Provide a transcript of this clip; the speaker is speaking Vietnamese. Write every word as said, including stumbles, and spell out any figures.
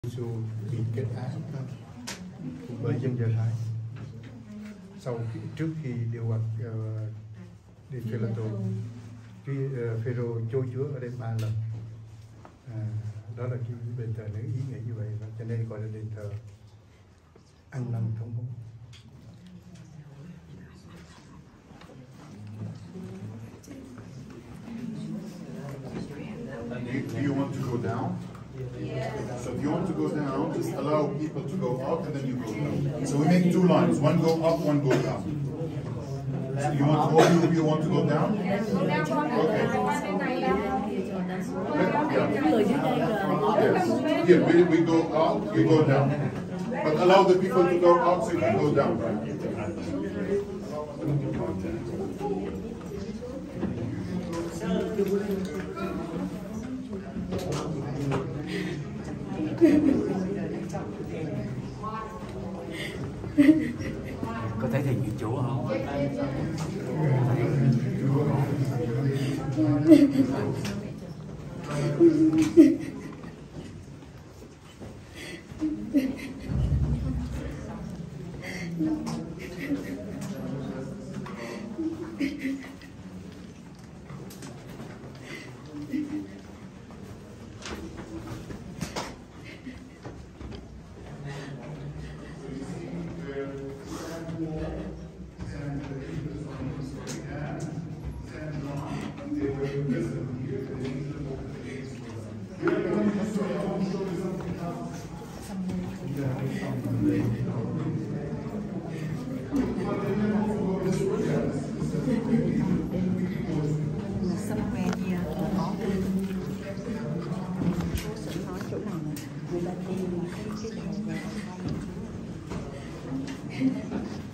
Giêsu bị kết án bởi dân Do Thái sau khi, trước khi điều hoặc uh, đi Phi-la-tô, uh, Phêrô chối Chúa ở đây ba lần. À, đó là cái đền thờ những ý nghĩa như vậy, và cho nên gọi là đền thờ ăn năn thống hối. Do you want to go down? Yes. So if you want to go down, just allow people to go up and then you go down. So we make two lines, one go up, one go down. So you want all of you want to go down? Okay. Yes. Yeah, we, we go up, you go down. But allow the people to go up so you can go down, right? Có thấy thầy ghi chú không? Người ta đi mà cái cái